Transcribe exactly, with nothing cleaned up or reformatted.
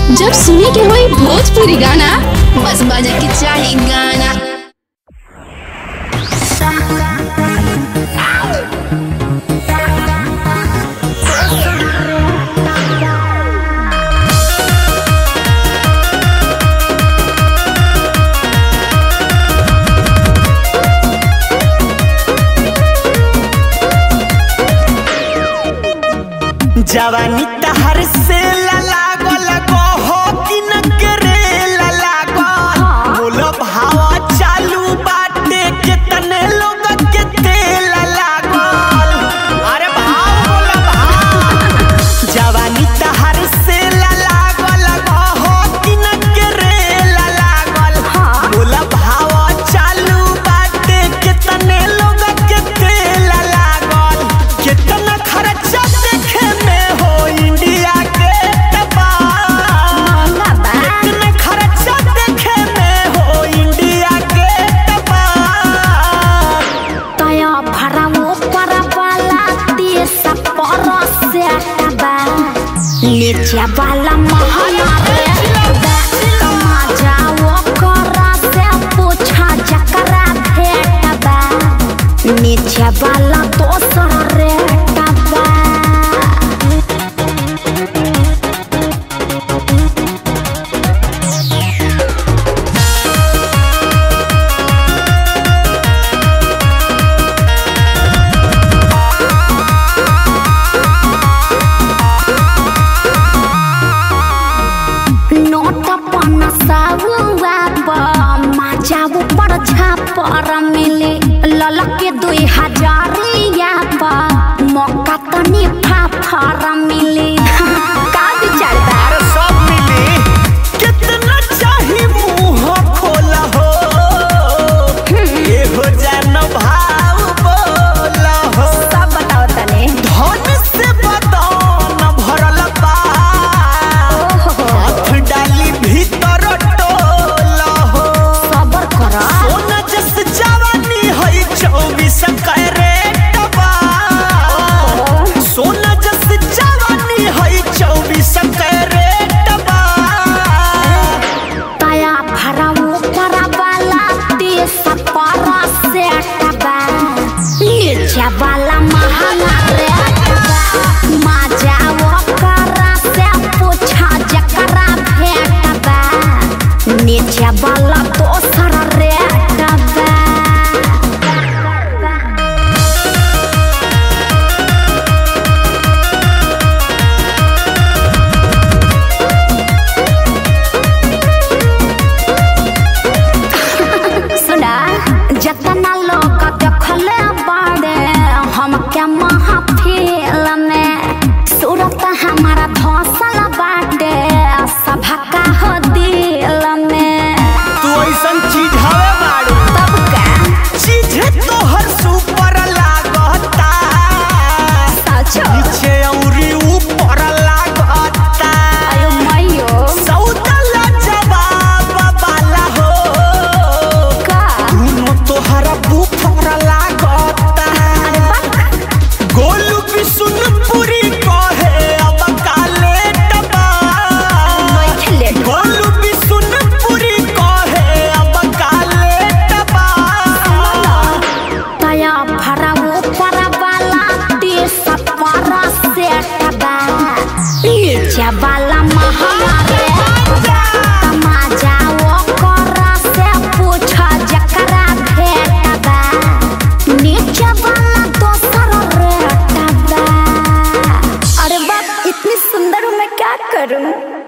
जब सुने के होई भोजपुरी गाना बस बजे के चाही गाना। जवानी तहर से लागल हो कि न करे लागल बोलो भावा चालू बाटे कितने लोग के तेल लागल। अरे भाव बोलो भाव जवानी तहर से लागल हो कि न करे लागल बोलो भावा चालू बाटे कितने लोग के तेल लागल। कितना खर्चा देखे नीचे वाला महंगा जाओ करा से पूछा जकरा भेटबा नीचे वाला दोसर रेटबा। पर मिली ललके दुई हजारिया पर मौका तनी फाफर मिली का विचार बा सब मिली कितना चाही मुंह खोला हो ये हो जान भाव बोला हो सब बताओ तने धन से बदन भरल बा हाथ डाली भीतर टोला हो सबर करा चौबीस कैरेट बा सोना जस जवानी है चौबीस कैरेट बा। तया भराऊ करा वाला तीस पर सेट बा नीचे वाला महंगा रेट बा मजाओ करा से पूछा जकरा भेटबा नीचे वाला दोसर रेट बा। जतना लोग देखले बाड़े हम क्या महफिल में सूरत हमारा धौसल बाटे सभा का हो दिल में। तू ऐसन चीज हवे बाड़ू तब का चीज तोहर सुपर लागता नीचे औरी ऊपर लागता। अयो मयो सौदला जवाब वाला हो का तोहरा बुफर लागता। गोलू भी सुन पूरी कहे अब काले टबा गोलू भी सुन पूरी कहे अब काले टबा। तया भराऊ पर वाला तीस पर सेटबा नीचे वाला महंगा करूं।